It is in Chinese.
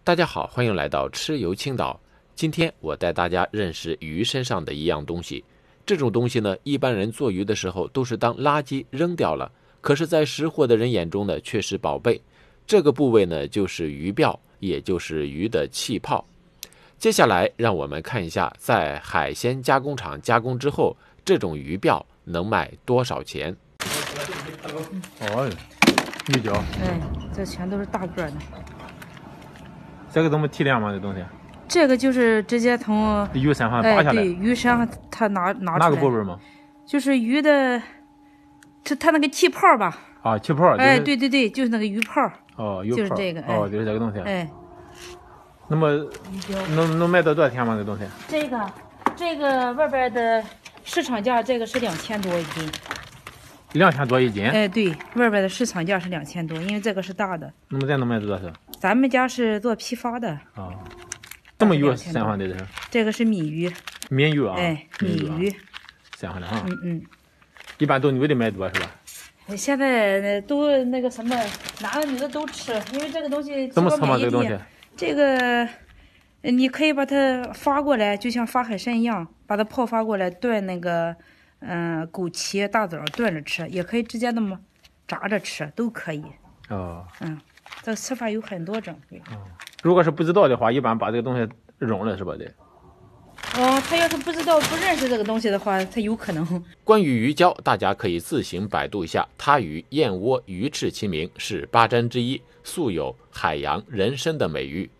大家好，欢迎来到吃游青岛。今天我带大家认识鱼身上的一样东西。这种东西呢，一般人做鱼的时候都是当垃圾扔掉了，可是在识货的人眼中呢，却是宝贝。这个部位呢，就是鱼鳔，也就是鱼的气泡。接下来让我们看一下，在海鲜加工厂加工之后，这种鱼鳔能卖多少钱。 哦，鱼鳔， 哎，这全都是大个的。 这个怎么提炼吗？这东西？ 这个就是直接从鱼身上拔下来。 对，鱼身上它拿出来。 哪个部位吗？ 就是鱼的，它那个气泡吧。 啊，气泡。 哎，对对对，就是那个鱼泡。 哦，鱼泡。 就是这个。 哦，就是这个东西。 哎。 那么能卖到多少钱吗？这东西？ 这个外边的市场价，这个是2000多一斤。 2000多一斤？ 哎，对，外边的市场价是2000多，因为这个是大的。 那么咱能卖多少？ 咱们家是做批发的。 啊，这么鱼身上的这是？ 这个是鲡鱼。 鲶鱼啊？ 哎，鲶鱼。 身上的哈。 一般都女的买多是吧？ 现在都那个什么，男的女的都吃，因为这个东西怎么吃吗？这个东西？ 这个，你可以把它发过来，就像发海参一样，把它泡发过来炖那个，枸杞、大枣炖着吃，也可以直接那么炸着吃，都可以。 哦。 这吃法有很多种。 如果是不知道的话，一般把这个东西扔了是吧？得。 他要是不知道、不认识这个东西的话，他有可能。 关于鱼鲛，大家可以自行百度一下，它与燕窝、鱼翅齐名，是8珍之一，素有海洋人参的美誉。